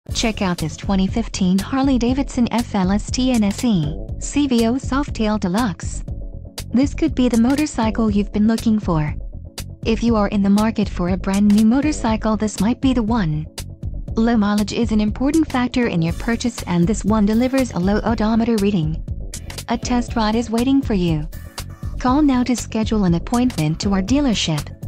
Check out this 2015 Harley-Davidson FLSTNSE CVO Softail Deluxe. This could be the motorcycle you've been looking for. If you are in the market for a brand new motorcycle, this might be the one. Low mileage is an important factor in your purchase, and this one delivers a low odometer reading. A test ride is waiting for you. Call now to schedule an appointment to our dealership.